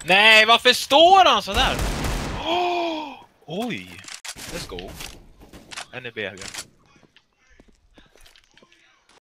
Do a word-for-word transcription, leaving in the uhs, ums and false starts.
Nej, varför står han så där? Oh, oj. Let's go. En i B G.